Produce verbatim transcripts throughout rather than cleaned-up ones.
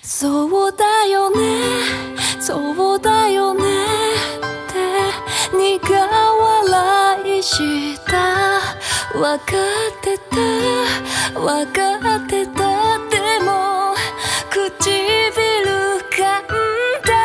そうだよねそうだよねって苦笑いしたわかってたわかってたでも唇噛んだ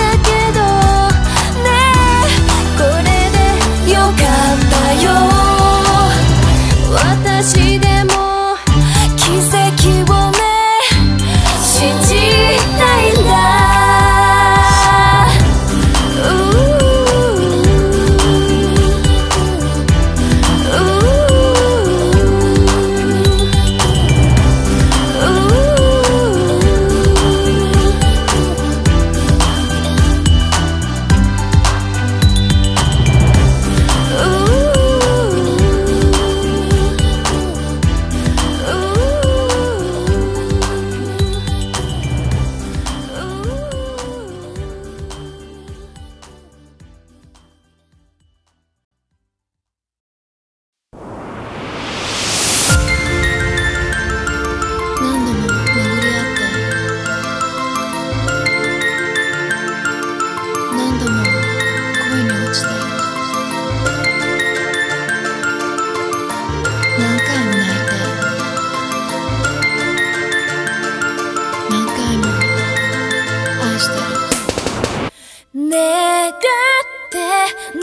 よかったよ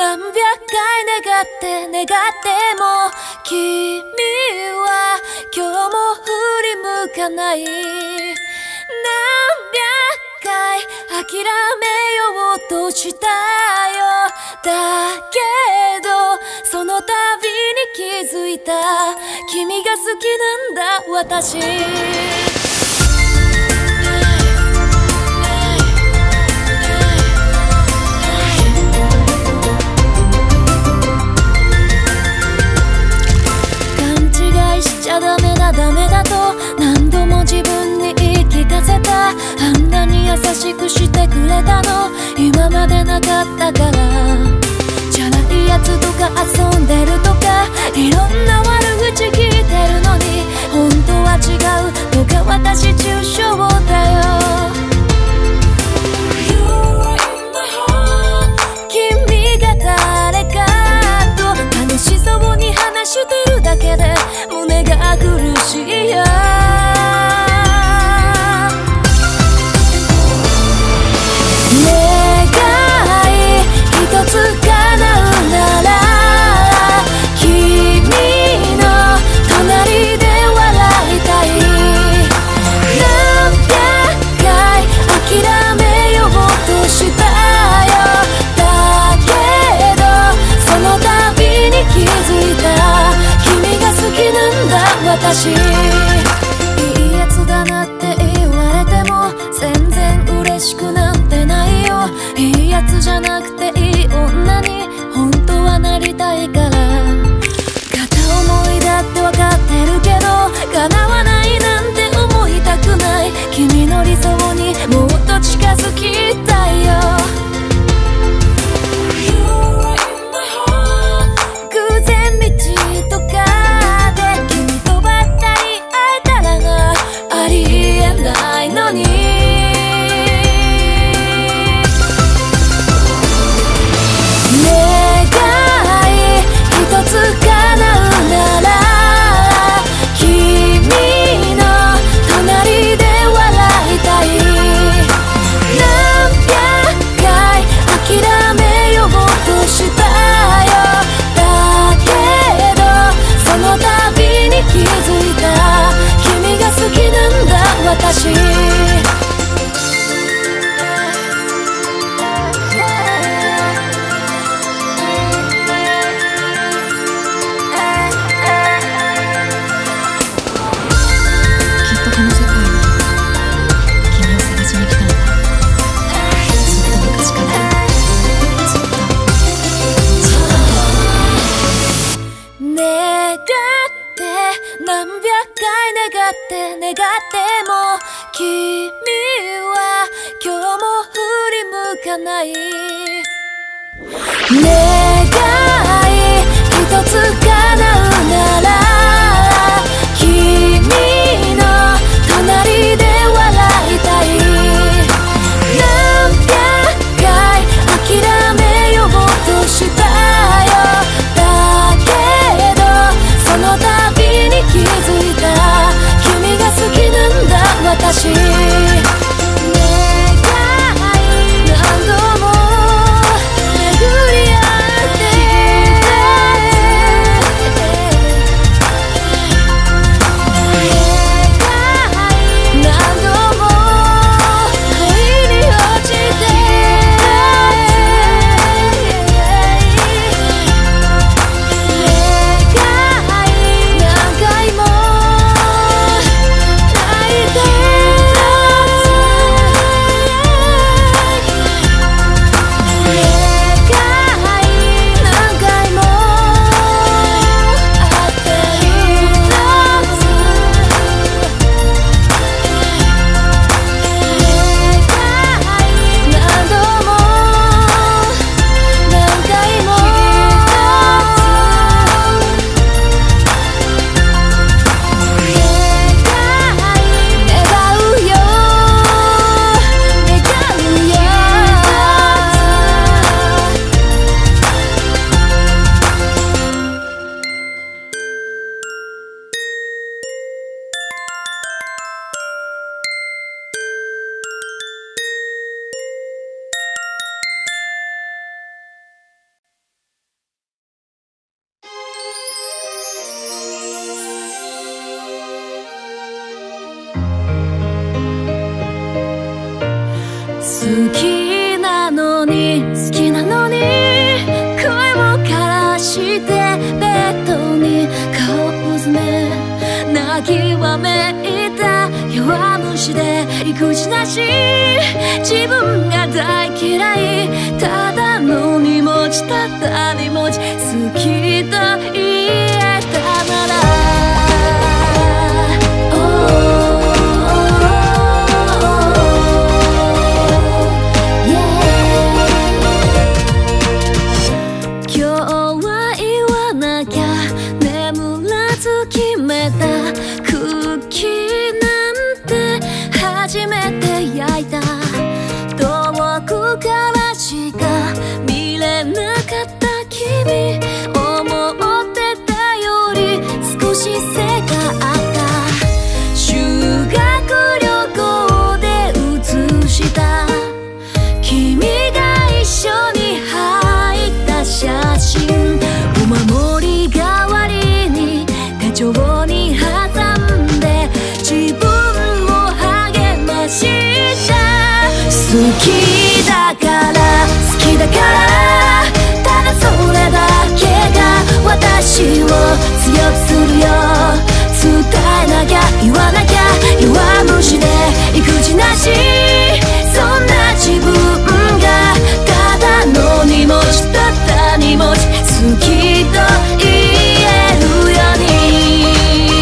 何百回願って願っても君は今日も振り向かない。何百回諦めようとしたよ。だけどその度に気づいた。君が好きなんだ私。しちゃダメだダメだと何度も自分に言い聞かせた。あんなに優しくしてくれたの今までなかったから。チャラいやつとか遊んでるとかいろんな悪口聞いてるのに本当は違うとか私抽象だよ。君が誰かと楽しそうに話してるだけで胸が苦しいよ。願い一つ叶うなら君の隣で笑いたい。何百回諦めようとしたよ。だけどその度に気づいた。君が好きなんだ私。いいやつだなって言われても全然嬉しくなんてないよ。いいやつじゃなくていい女に本当はなりたいから。片思いだって分かってるけど叶わないなんて思いたくない。君の理想にもっと近づきたいよ。偶然道とかないのに。願い一つ叶うなら君の隣で笑いたい。何百回諦めようとしたよ。だけどその度に気づいた。君が好きなんだ私。きっとこの世界に君を探しに来たんだ。ずっと昔からずっとずっと願って何百回願って願っても君は今日も振り向かない。願い一つ叶うなら君の隣で笑いたい。何百回諦めようとしたよ。だけどその度に気づいた。君が好きなんだ私。願い何度も巡り合って好きなのに好きなのに声を枯らしてベッドに顔をうずめ泣きわめいた弱虫で育児なし自分が大嫌いただの荷物ただ荷物好きと言えたなら初めて焼いた遠くからしか見れなかった君思ってたより少し背があった修学旅行で写した君が一緒に入った写真お守り代わりに手帳に挟んで自分好きだから好きだからただそれだけが私を強くするよ伝えなきゃ言わなきゃ弱虫で育児なしそんな自分がただの荷物ただ荷物好きと言えるように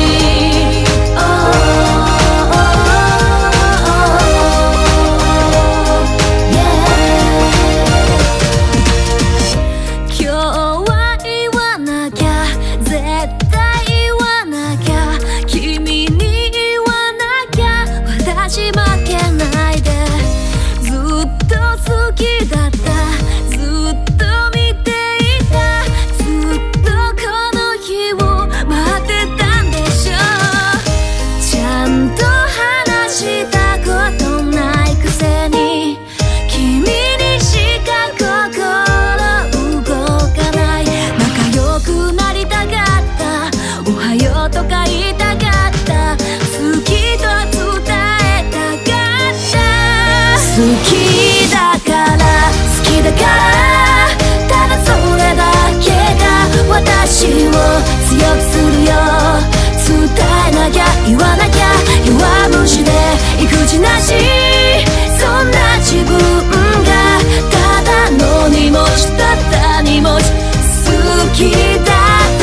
好きだから好きだからただそれだけが私を強くするよ伝えなきゃ言わなきゃ弱虫で育児なしそんな自分がただの荷物ただ荷物好きだと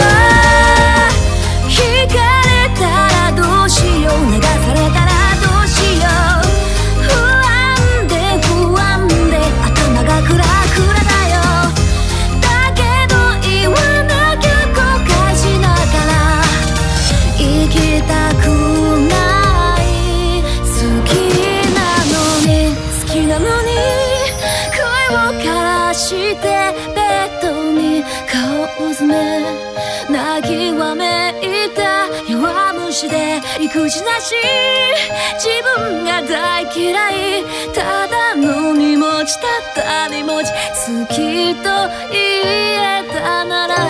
聞かれたらどうしよう流されたらどうしようクラクラだよだけど言わなきゃ後悔しながら生きたくない好きなのに好きなのに声を枯らしてベッドに顔をうずめ泣きわめいた弱虫で育児なし自分が大嫌いただの荷物ただ荷物好きと言えたなら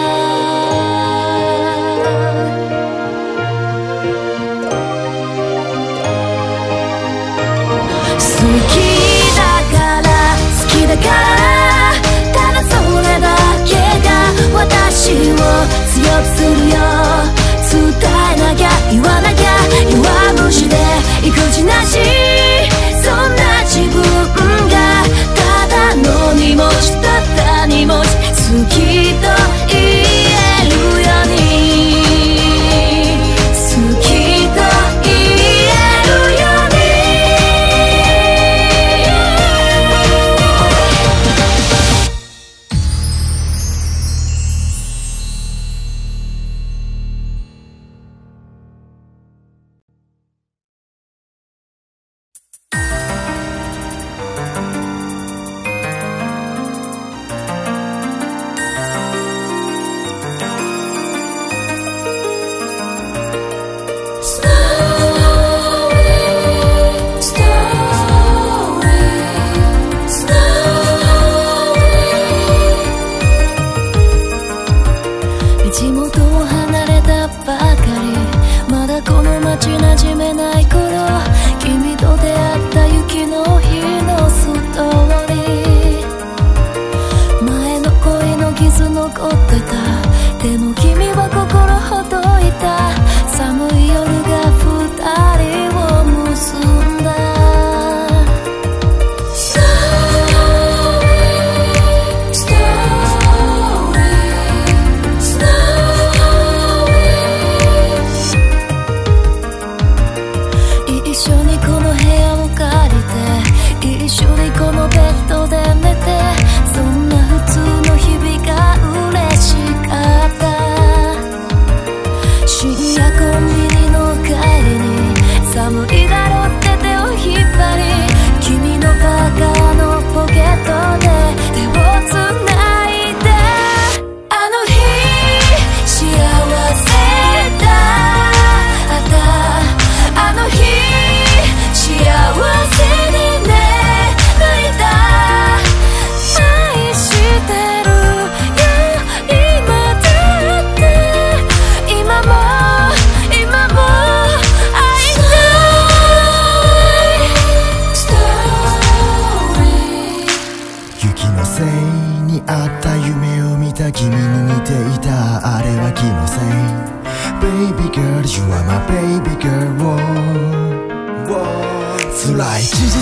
好きだから好きだからただそれだけが私を強くするよ伝えなきゃ言わなきゃ弱虫で育児なしそんな自分がただの荷物ただ荷物好きと言えるように好きと言えるように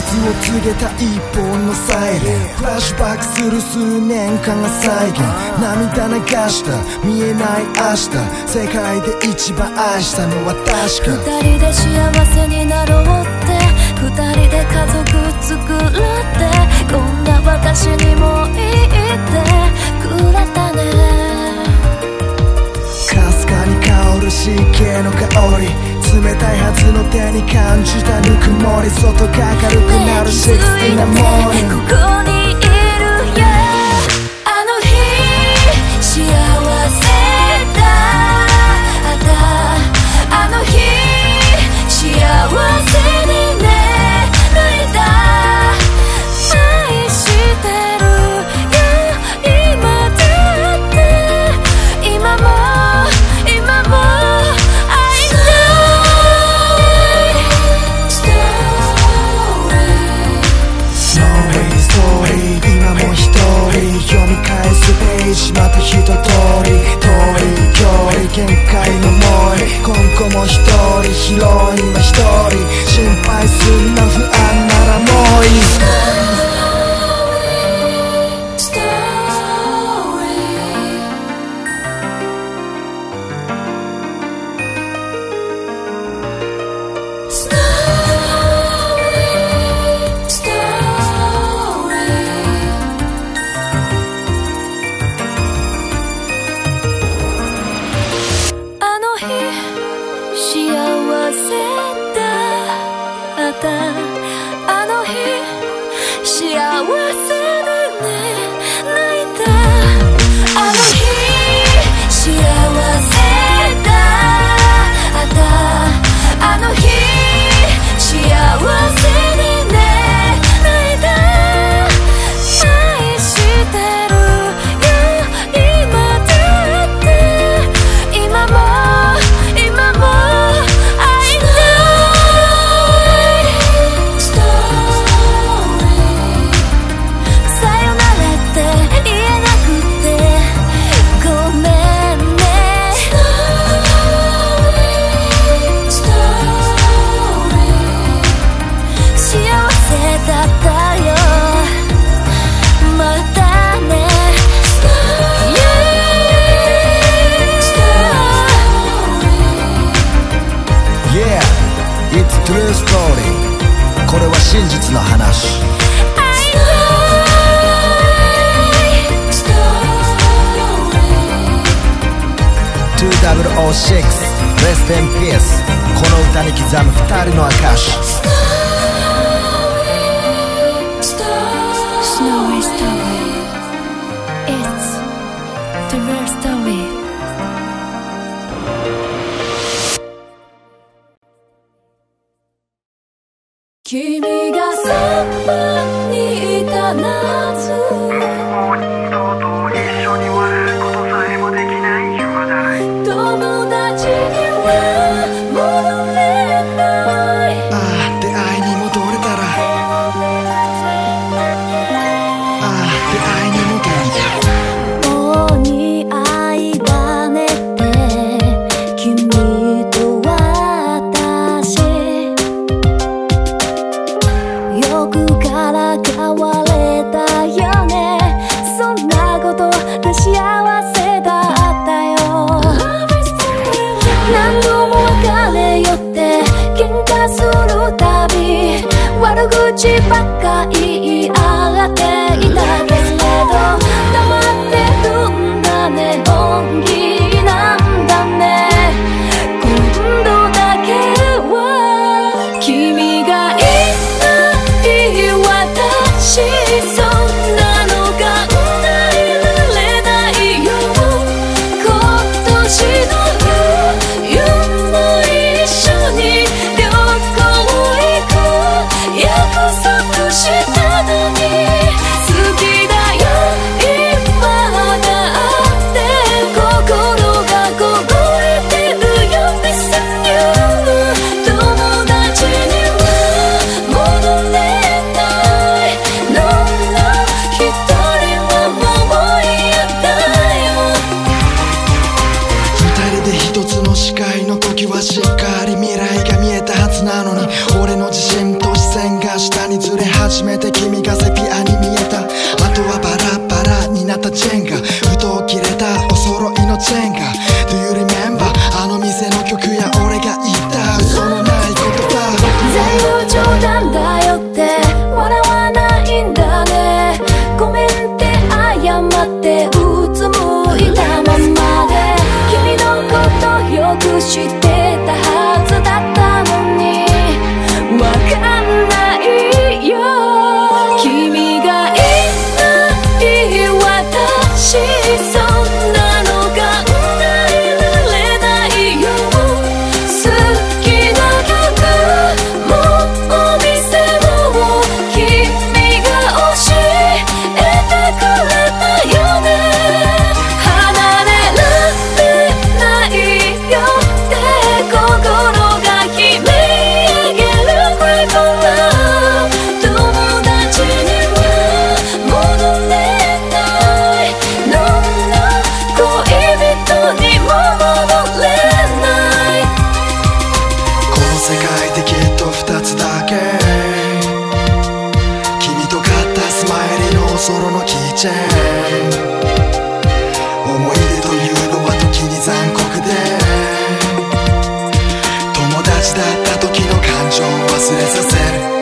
を告げた一本のサイレン、フラッシュバックする数年間が再現、涙流した見えない明日、世界で一番愛したのは確か。 二人で幸せになろうって、二人で家族作るって、こんな私にも言ってくれたね。 かすかに香る湿気の香り、冷たいはずの手に感じたぬくもり、外が明るくなるシックスなモーニング。 ここにいるよ、あの日幸せだった、あの日幸せにね泣いた、愛してるよ今だって、今も今も愛したい。ストーリーストーリーストーリー、今も一人読み返すページ、また一通り通り距離限界の思い、今後も一人ヒロインは一人、心配すんな不安ならもういい。 ストーリーストーリーストーリー、あの日幸せだった、あの日幸せでね泣いた、あの日幸せだった、あの日幸せでね泣いた、愛してるよ今だって、今も今も愛したい。ストーリーさよならって言えなくてごめんね。ストーリーストーリー幸せだったよまたね。ストーリーストーリー Yeah, it's true story。 これは真実の話。 愛したい。ストーリーにせんろく Rest in Peace。 この歌に刻む二人の証。 Snowy story. It's the real story. 君がそばにいた夏、 もう二度と一緒に笑うことさえもできない今だらい、 友達には戻れない。 ああ出会いに戻れたら、ああ出会いに戻れたら、 お似合いばねって君と私、よくからかわれたよね、そんなことで幸せだったよ。何度も別れよって喧嘩するたび、悪口ばっか言い合っていたけれど、黙ってるんだね、本気なんだね。今度だけは君がいない私、そんなの考えられないよ。今年の冬も一緒に旅行行く約束したのに、 れ初めて君がセピアに見えた。あとはバラバラになったジェンガ、ふと切れたお揃いのチェンガ。 Do you remember あの店の曲や俺が言った嘘のない言葉。 全部冗談だよって笑わないんだね。ごめんって謝ってうつむいたままで、君のことよく知ってたはずだったのにわかんないよ。君がいない私そんなの考えられないよ。好きな曲もお店も君が教えてくれたよね。離れられないよって心が悲鳴上げる Grateful Love。 友達には戻れない No No 恋人にも戻れない。 この世界できっと二つだけ、君と買ったスマイリーのおそろのキーチェーン。思い出というのは時に残酷で、友達だった時の感情を忘れさせる。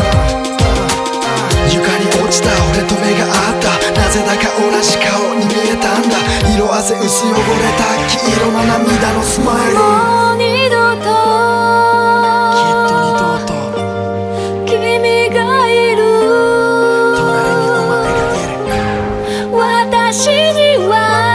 床に落ちた俺と目が合った。なぜだか同じ顔に見えたんだ。色あせ薄汚れた黄色の涙のスマイル。 もう二度ときっと二度と君がいる隣にお前がいる。 私には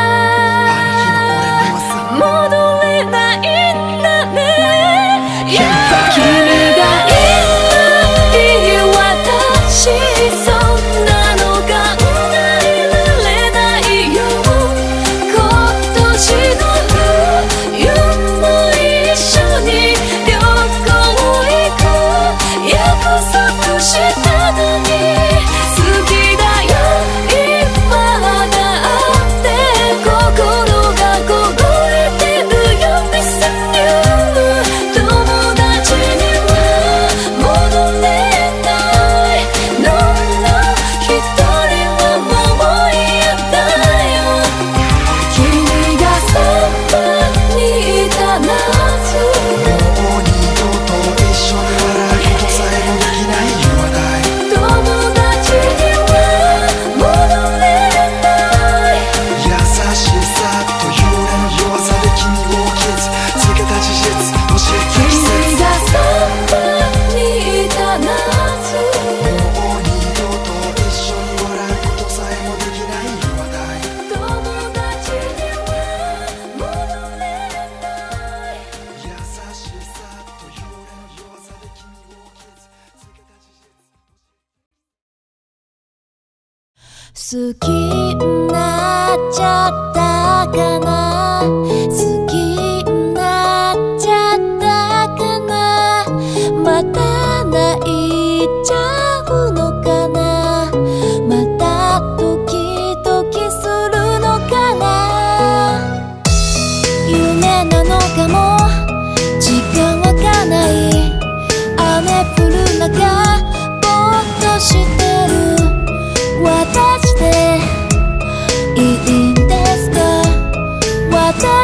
戻れないんだね。君がいない私そんなの考えられないよ。今年の冬も一緒に旅行行く約束したのに、好きだよ今だって心が凍えてるよ Miss You。 友達には戻れない No No 一人はもう嫌だよ。君がそばにいた夏、 もう二度と一緒に笑うことさえもできない You are die。 友達には戻れない。 優しさという俺の弱さで君を傷つけた事実教えて季節。 君がそばにいた夏、 もう二度と一緒に笑うことさえもできない You are die。 友達には戻れない。 優しさという俺の弱さで君を傷つけた事実。 好きになっちゃったかな、好きになっちゃったかな、また泣いちゃうのかな、またドキドキするのかな。夢なのかも時間わかんない。雨降る中ぼーっとしてる私でいいんですか。私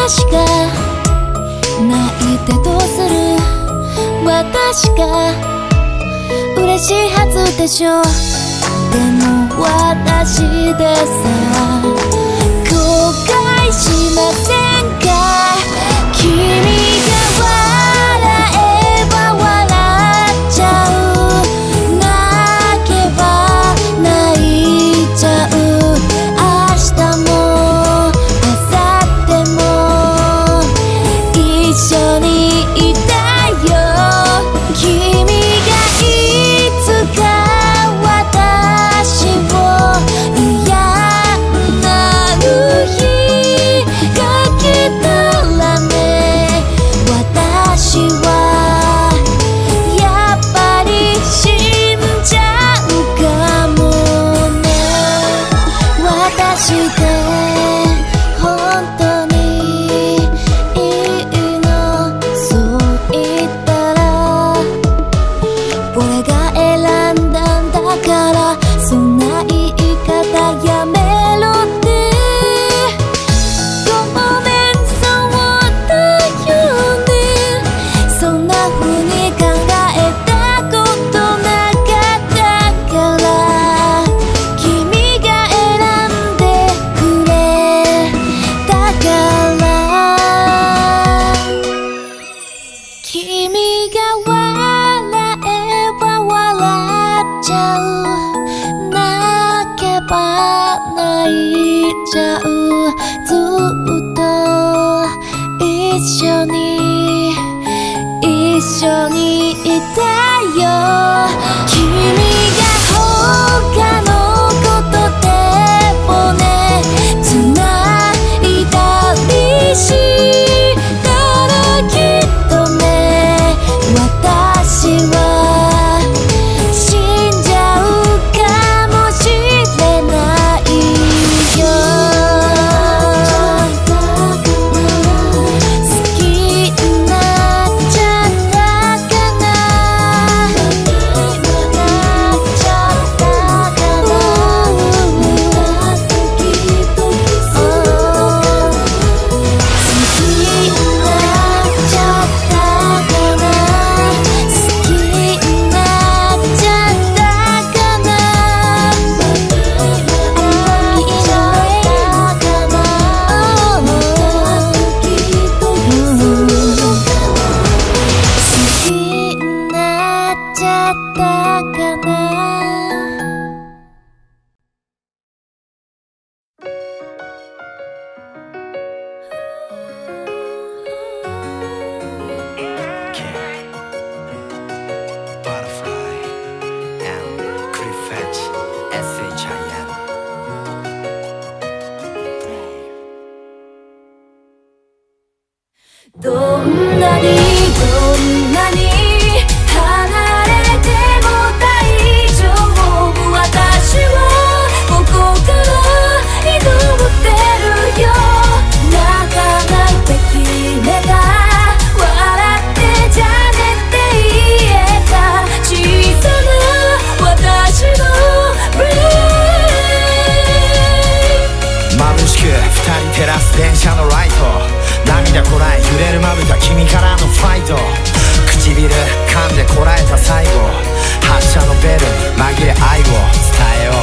私が泣いてどうする、私が嬉しいはずでしょ。でも私でさ後悔しませんか。君が笑えば笑っちゃう、泣けば泣いちゃう、明日も明後日も一緒にいたいよ。君がいつか私を嫌なる日が来たらね、私はやっぱり死んじゃうかもね。私で本当にいいの、そう言ったら俺が選んだんだから、そんな言い方やめろって。ごめん、そうだよね。そんな風に考えたことなかったから、君が選んでくれたから。君が笑えば笑っちゃう、泣けば泣いちゃう、ずっと一緒に一緒にいたいよ。君が他のことで骨つないだりしたらきっとね、私は死んじゃうかもしれないよ。好きになっちゃったかな、なっちゃったかな、好きになっちゃったかな、好きになっちゃったかな、愛になったかな、好きになっちゃったかな。 Butterfly and Cliffetch エスエイチアイエヌ。 どんなにどんなに離れても大丈夫、私はここから挑ってるよ。泣かないって決めた、笑ってじゃねって言えた、小さな私のブレイク。 眩しく二人照らす電車のライト、涙こらえ揺れるまぶた君からのファイト、唇噛んでこらえた最後、発車のベルに紛れ愛を伝えよ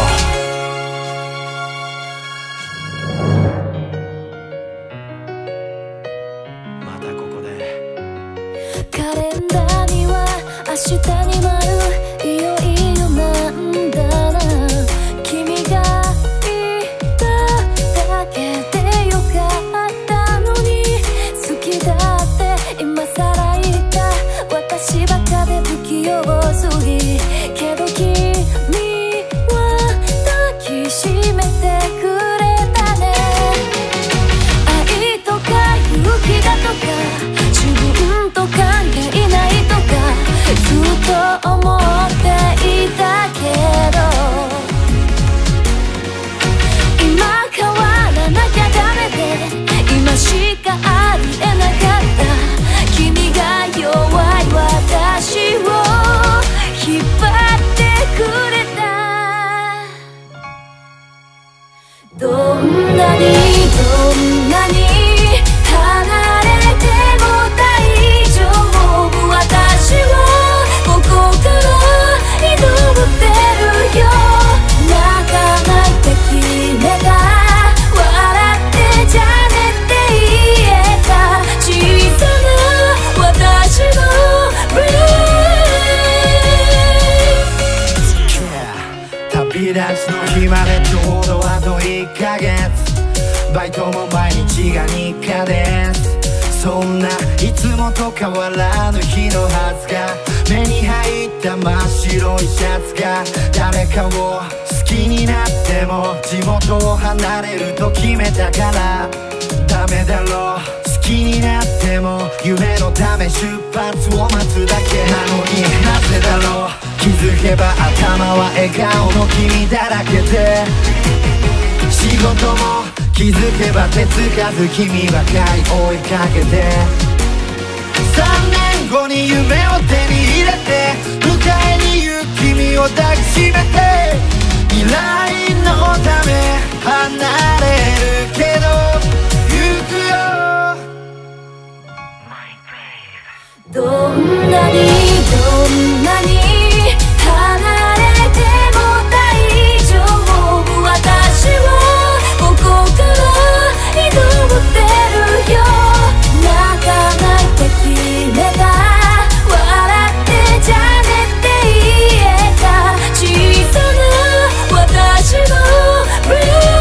う。またここでカレンダーには明日に丸、いよいよなんだな。君がいただけでよかったのに、好きだって今さら言った、私ばかで不器用すぎ、けど君は抱きしめてくれたね。愛とか勇気だとか自分と関係ないとかずっと思うその日までちょうどあといっかげつ、バイトも毎日が日課です。そんないつもと変わらぬ日のはずが、目に入った真っ白いシャツが、誰かを好きになっても地元を離れると決めたからダメだろう。好きになっても夢のため出発を待つだけなのに、なぜだろう。気づけば頭は笑顔の君だらけで、仕事も気づけば手つかず君ばかり追いかけて、さんねんごに夢を手に入れて迎えに行く君を抱きしめて、未来のため離れるけど行くよ。 どんなにどんなに離れても大丈夫、私はここから挑ってるよ。泣かないって決めた、笑ってじゃねって言えた、小さな私のブレイク。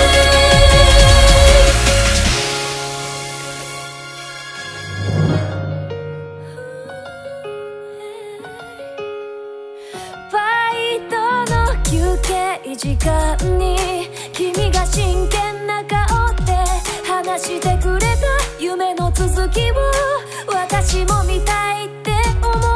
時間に君が真剣な顔で話してくれた夢の続きを私も見たいって思った。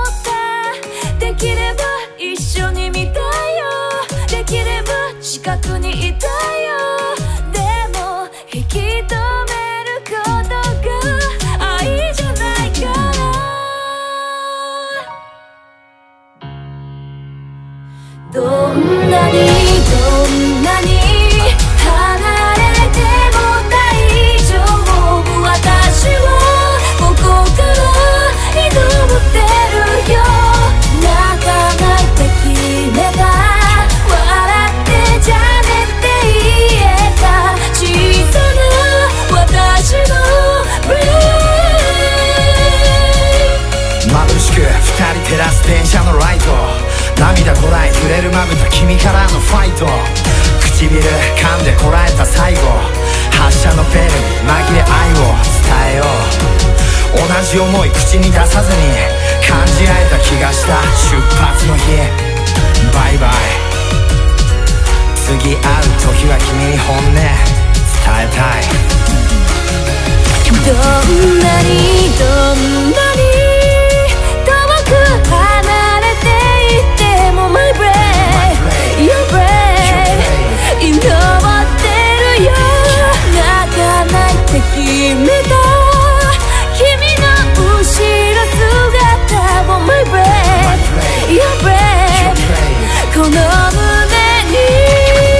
できれば一緒に見たいよ、できれば近くにいたいよ。でも引き止めることが愛じゃないから。どんなにどんなに離れても大丈夫、私はここから挑ってるよ。泣かないって決めた、笑ってじゃねって言えた、小さな私のブレイク。 眩しく二人照らす電車のライト、涙こらえ揺れるまぶた君からのファイト、唇噛んでこらえた最後、発射のベルに紛れ愛を伝えよう。同じ思い口に出さずに感じ合えた気がした出発の日、バイバイ。次会う時は君に本音伝えたい。 どんなにどんなに遠く離れていっても My brave, your brave 祈ってるよ。泣かないって決めた君の後ろ姿を My brave, your brave この胸に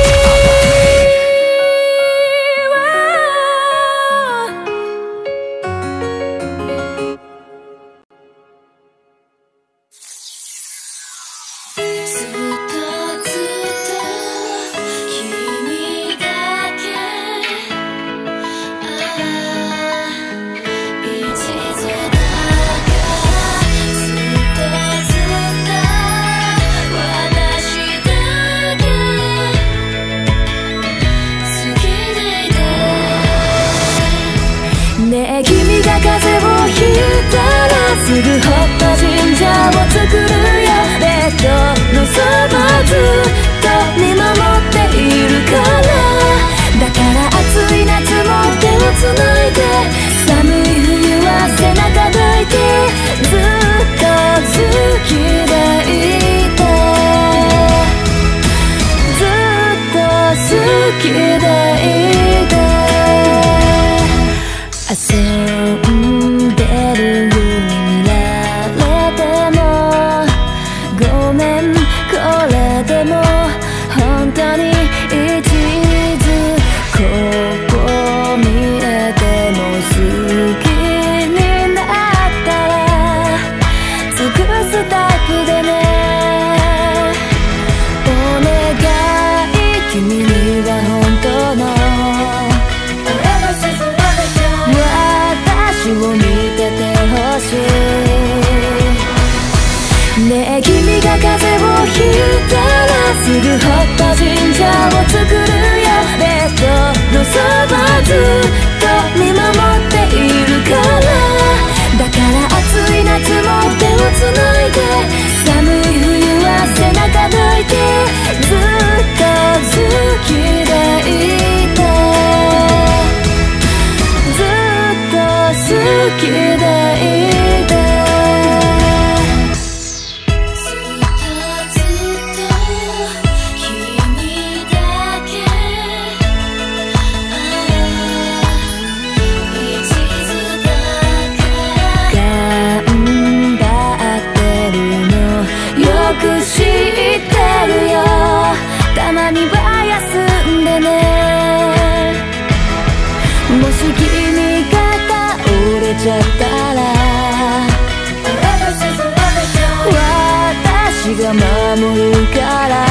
すぐホット神社を作るよ。ベッドのそばずっと見守っているから、だから暑い夏も手をつないで、寒い冬は背中抱いて、ずっと好きでいて、ずっと好きでいて、遊んでるよでも本当に一途、ここ見えても好きになったら尽くすタイプでね。お願い君には本当の私を見ててほしい。ねえ君が風邪をひいたらすぐホット神社きでいて知ってるよたまには休んでねもし君が倒れちゃったら私が守るから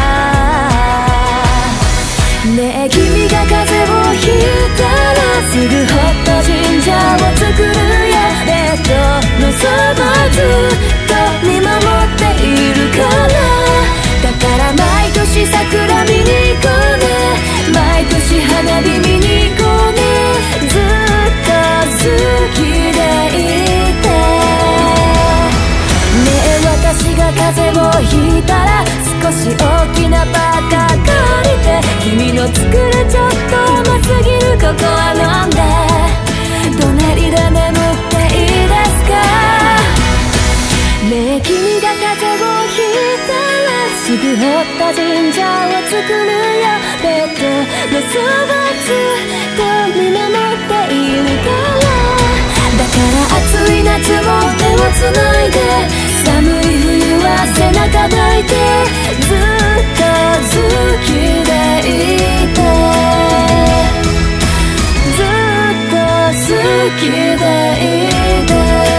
ねえ君が風邪をひいたらすぐホットジンジャーを作るよベッドのそばずっと見守っているからだから毎年桜見に行こうね毎年花火見に行こうねずっと好きでいてねえ私が風邪をひいたら少し大きなバカ借りて君の作るちょっと甘すぎるココア飲んで隣で眠っていいですかねえ君が風邪をひいたらすぐホットジンジャーを作るよベッドのそばずっと見守っているからだから暑い夏も手をつないで寒い冬は背中抱いてずっと好きでいてずっと好きでいて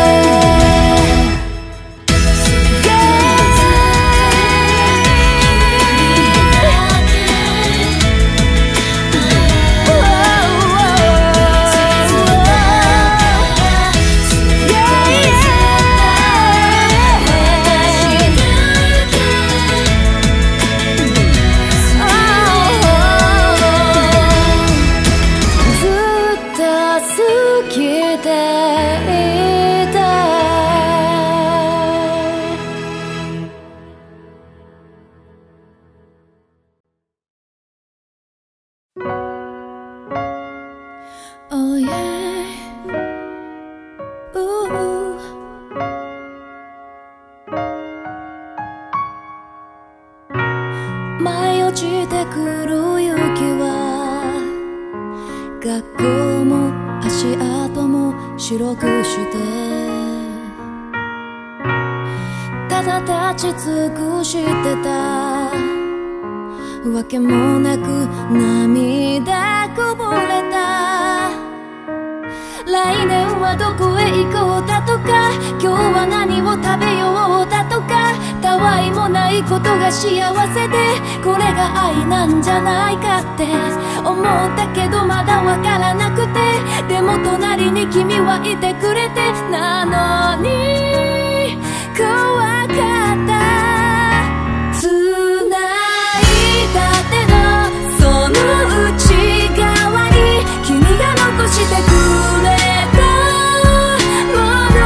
白くしてただ立ち尽くしてたわけもなく涙こぼれた来年はどこへ行こうだとか今日は何を食べようだとかたわいもないことが幸せでこれが愛なんじゃないかって思ったけどまだわからなくてでも隣に君はいてくれてなのに怖かった繋いだ手のその内側に君が残してくれたもの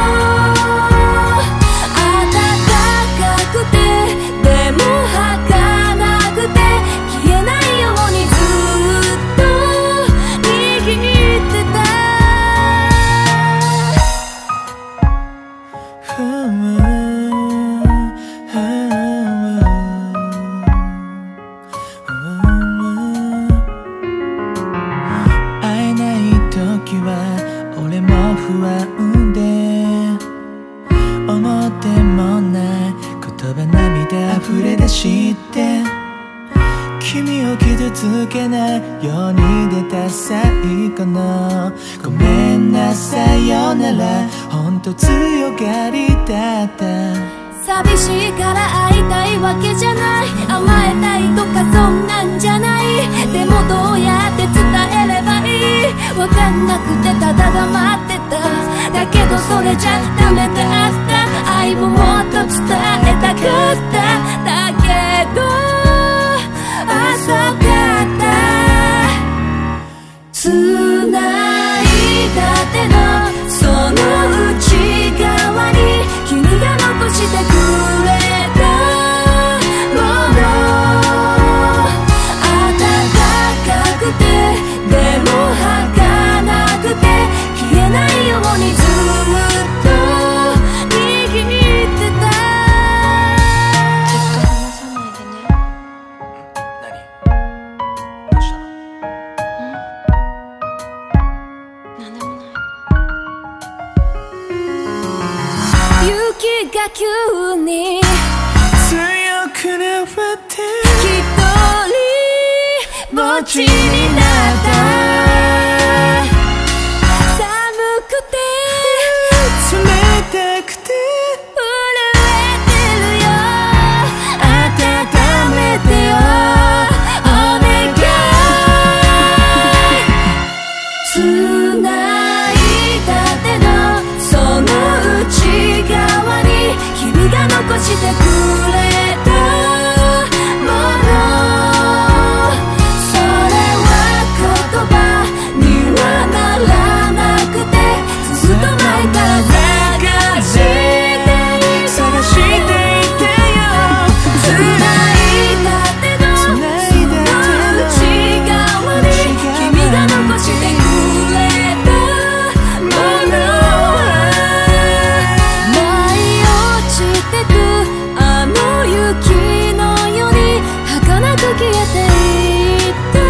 暖かくてでも儚くて消えないようにずっと握ってた会えない時は俺も不安で思ってもない言葉涙溢れ出して君を傷つけないように出た最後のごめんなさいよならほんと強がりだった寂しいから会いたいわけじゃない甘えたいとかそんなんじゃないでもどうやって伝えればいいわかんなくてただ黙ってただけどそれじゃダメだった愛をもっと伝えたかっただけど遅かった繋いだ手のその内側に君が残してくれたもの暖かくてでも儚くて消えないようにずっとが急に強くなって一人ぼっちになった寒くて冷たくて震えてるよ温めてよお願い繋いだ手のその内側に君が残してくれたものそれは言葉にはならなくてずっと前から探して探していてよ繋いだ手のその内側に君が残してくれたもの舞い落ちてくあの雪のように儚く消えていった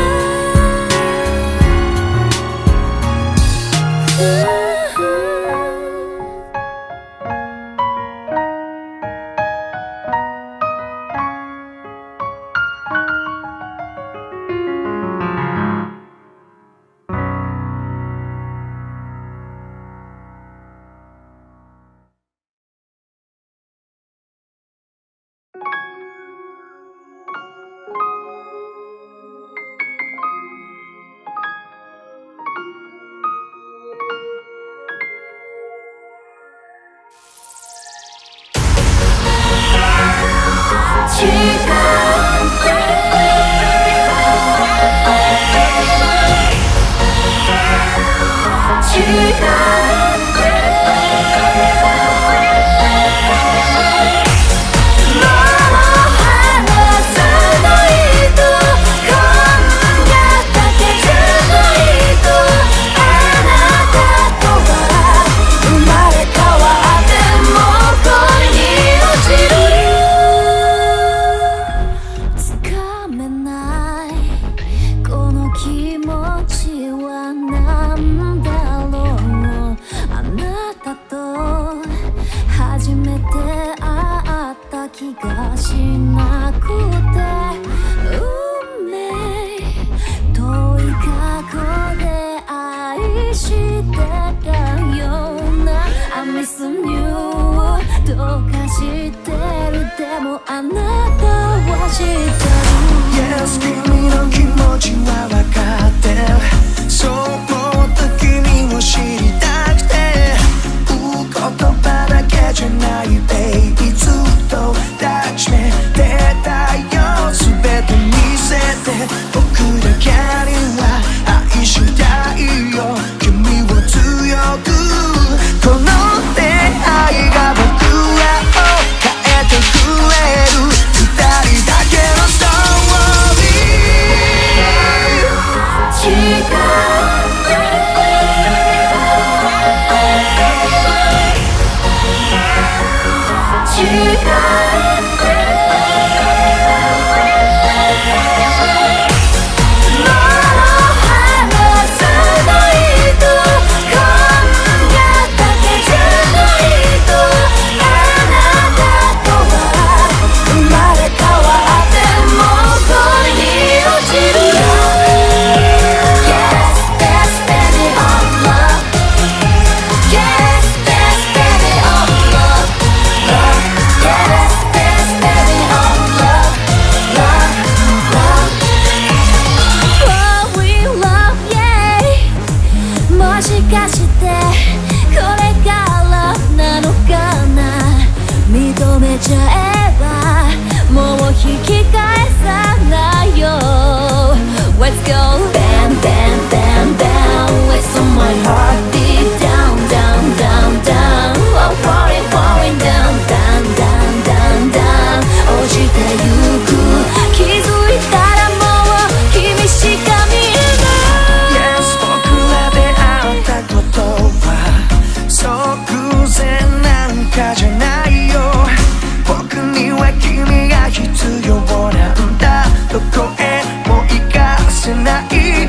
どこへも行かせない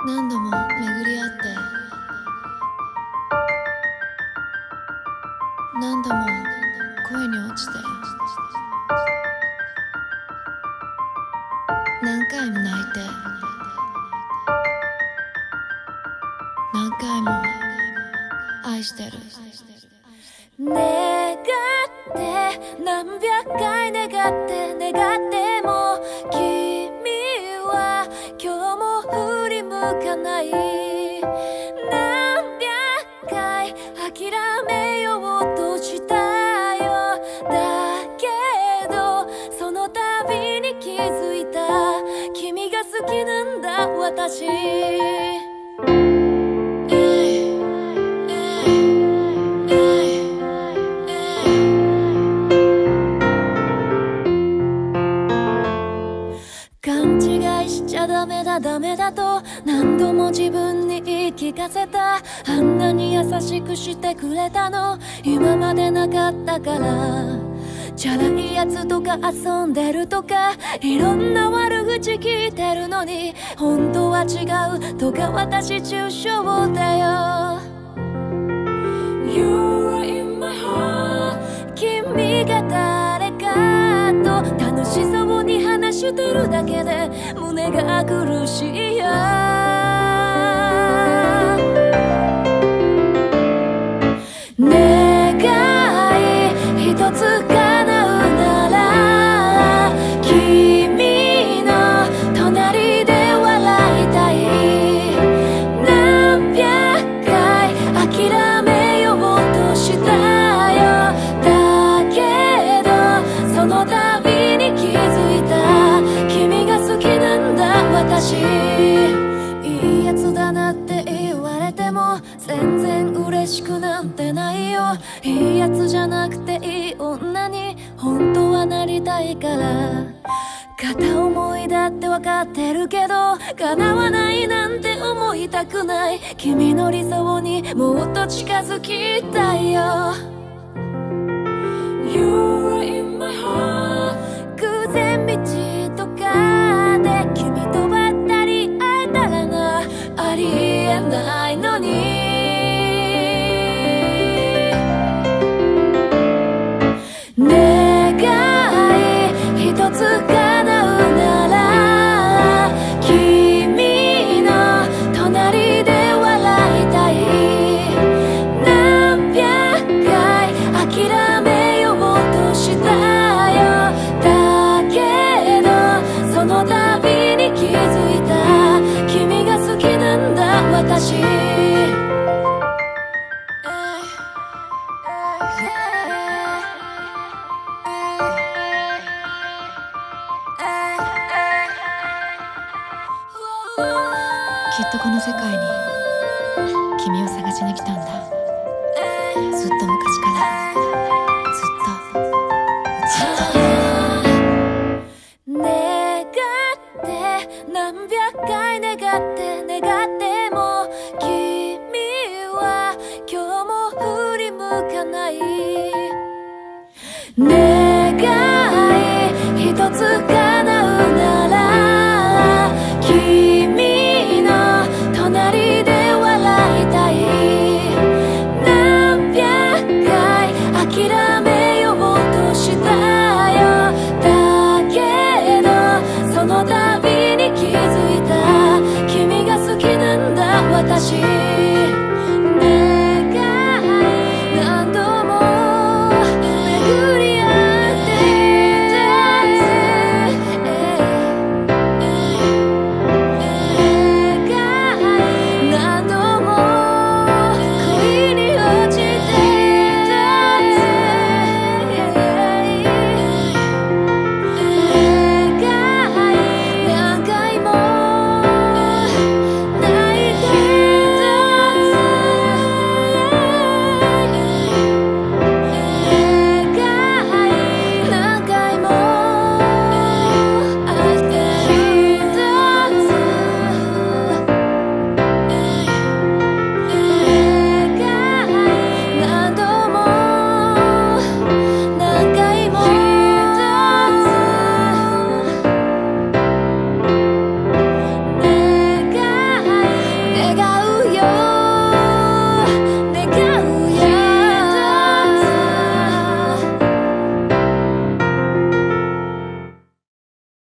何度も巡り合って何度も恋に落ちて何回も泣いて何回も愛してる。願って何百回願って願っても君は今日も振り向かない。何百回諦めようとしたよ。だけどその度に気づいた。君が好きなんだ私。勘違いしちゃダメだダメだと何度も自分に言い聞かせた。あんなに優しくしてくれたの今までなかったから。チャラいやつとか遊んでるとかいろんな悪口聞いてるのに本当は違うとか私抽象だよ。 You're in my heart 君が誰かと楽しそうに話してるだけで胸が苦しいよ。願い一つ叶うなら君の隣で笑いたい。何百回諦めようとしたよ。だけどその度に気づいた。君が好きなんだ私。いいやつだなって言われても全然嬉しくなんてないよ。いいやつじゃなくていい女に本当はなりたいから。片思いだって分かってるけど叶わないなんて思いたくない。君の理想にもっと近づきたいよ。 You're in my heart 偶然道とかで君とばったり会えたらな。ありえないのに願い一つ叶うなら君の隣で笑いたい。何百回諦めようとしたよ。だけどその度に気づいた。君が好きなんだ私。きっとこの世界に君を探しに来たんだ。ずっと昔からずっとずっと。願って何百回願って願っても君は今日も振り向かない。願い一つ